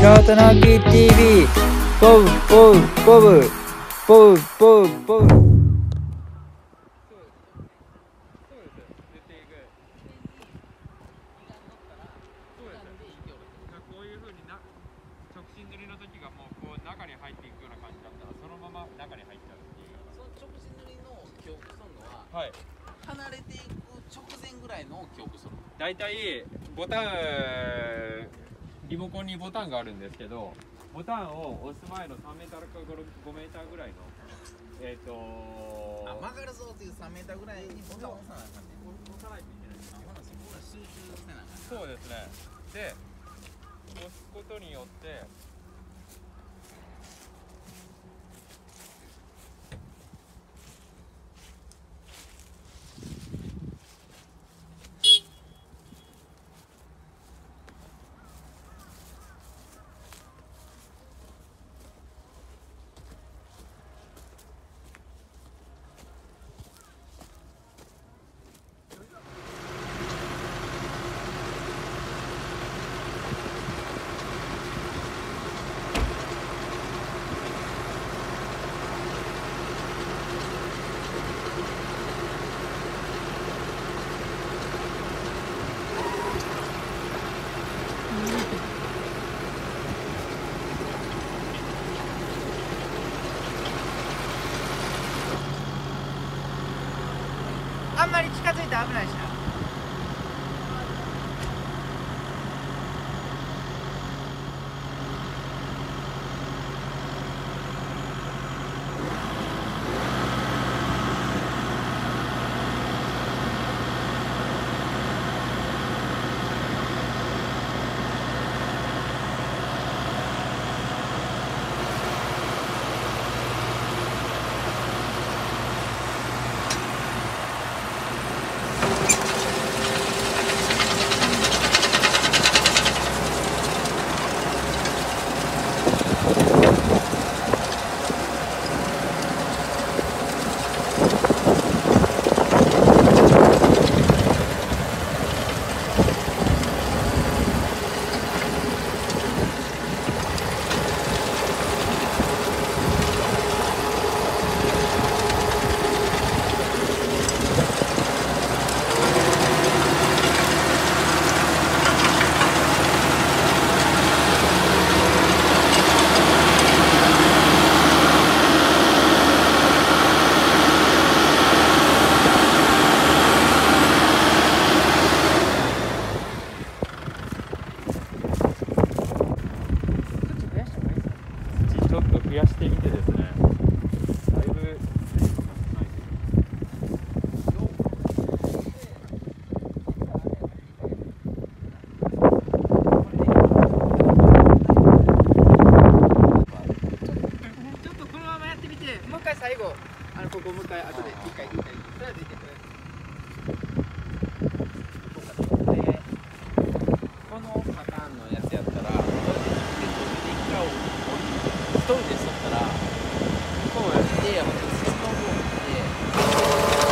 と直樹 TV ポブポブポブポブポブポブ。 こういう風に直進塗りの時がもうこう中に入っていくような感じだったらそのまま中に入っちゃうっていう。 その直進塗りの記憶するのは、 はい。 離れていく直前ぐらいの記憶する。 だいたいボタンリモコンにボタンがあるんですけど、ボタンを押す前の3メーターか5メーターぐらいの曲がるぞっていう3メーターぐらいにボタンを押さなあかんねん。 押さないといけないです。 そこが集中せなあかんねん。 そうですね。で押すことによってあんまり近づいたら危ないしな。 ちょっと増やしてみてですね。だいぶちょっとこのままやってみて、もう一回最後ここもう一回後で一回とりあえず行ってくれ。 で、このパターンのやつやったら、一人でしとったら、こうやって、スノーボードって、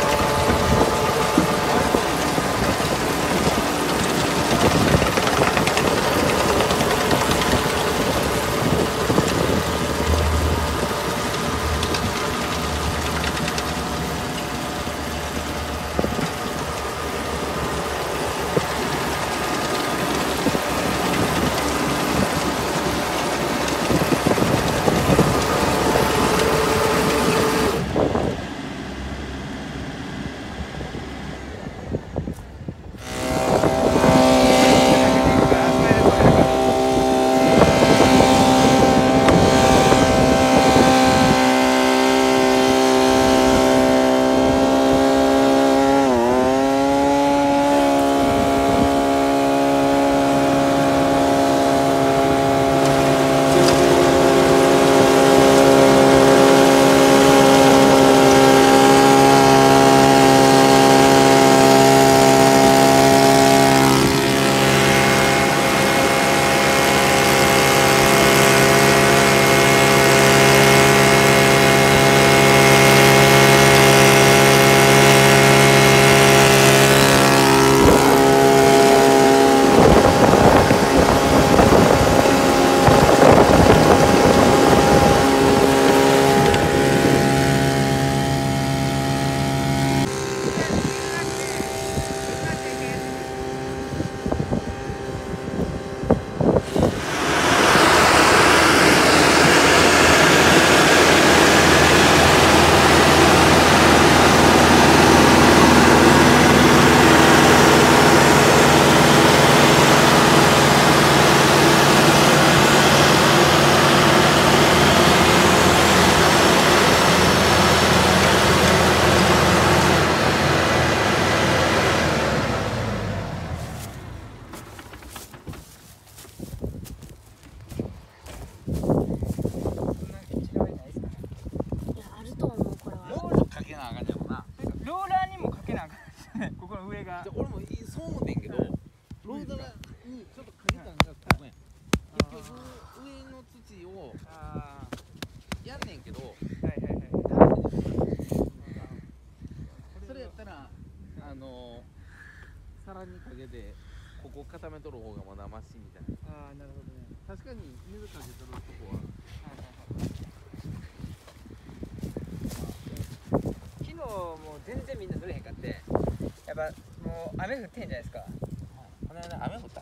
にちょっとかけたんがここやん。結局上の土をあやんねんけど、 あはいはいはいそれやったら皿にかけてここ固めとる方がまだマシみたいな。 ああなるほどね確かに水かけとるとこは昨日もう全然みんな乗れへんかってやっぱもう雨降ってんじゃないですかこの間雨降っ